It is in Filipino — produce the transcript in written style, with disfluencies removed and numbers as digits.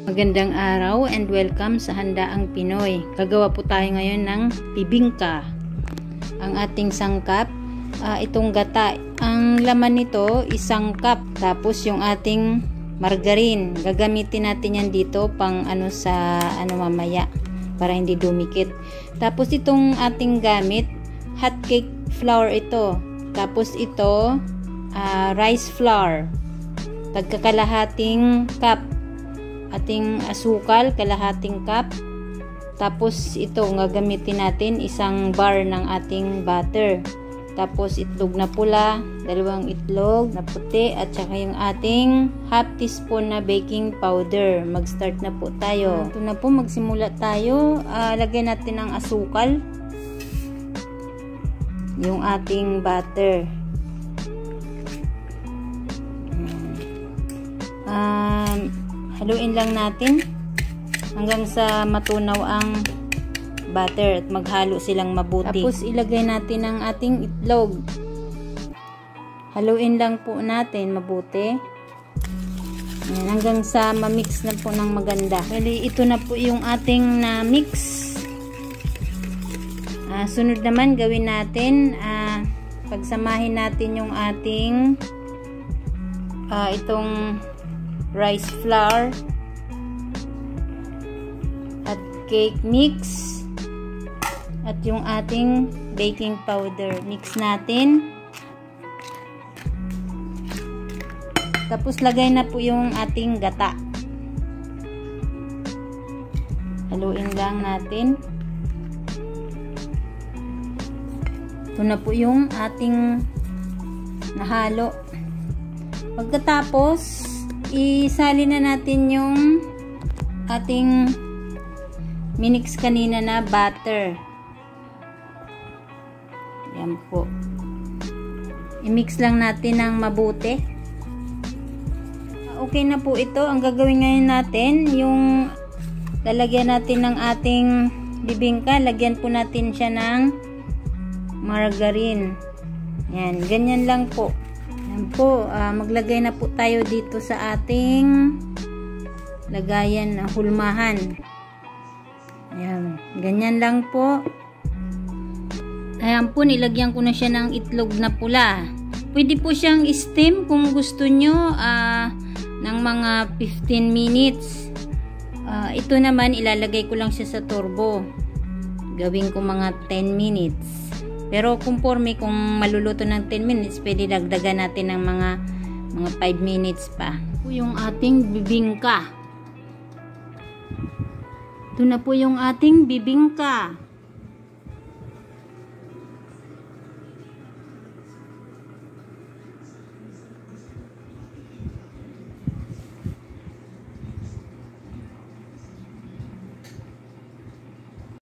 Magandang araw and welcome sa Handaang Pinoy. Gagawa po tayo ngayon ng bibingka. Ang ating sangkap, itong gata. Ang laman nito, 1 cup. Tapos yung ating margarine. Gagamitin natin yan dito pang mamaya para hindi dumikit. Tapos itong ating gamit, hot cake flour ito. Tapos ito, rice flour. Tagkakalahating cup. Ating asukal, kalahating cup. Tapos ito, gagamitin natin 1 bar ng ating butter. Tapos itlog na pula, 2 itlog na puti, at saka yung ating half teaspoon na baking powder. Mag-start na po tayo. Ito na po, magsimula tayo. Lagyan natin ng asukal. Yung ating butter. Haluin lang natin hanggang sa matunaw ang butter at maghalo silang mabuti. Tapos ilagay natin ang ating itlog. Haluin lang po natin mabuti. Ayan, hanggang sa ma-mix na po ng maganda. Bali, ito na po yung ating na-mix. Sunod naman gawin natin, pagsamahin natin yung ating itong rice flour at cake mix at yung ating baking powder. Mix natin. Tapos lagay na po yung ating gata. Haluin lang natin. Ito na po yung ating nahalo. Pagkatapos, isali na natin yung ating minix kanina na butter. Yan po. I-mix lang natin ng mabuti. Okay na po ito. Ang gagawin ngayon natin, yung lalagyan natin ng ating bibingka, lagyan po natin siya ng margarine. Yan, ganyan lang po. Yan po, maglagay na po tayo dito sa ating lagayan na hulmahan. Yan, ganyan lang po. Ayan po, nilagyan ko na siya ng itlog na pula. Pwede po siyang steam kung gusto nyo ng mga 15 minutes. Ito naman, ilalagay ko lang siya sa turbo. Gawin ko mga 10 minutes. Pero conforme kung maluluto ng 10 minutes, pwede dagdagan natin ng mga 5 minutes pa. Ito yung ating bibingka. Ito na po yung ating bibingka.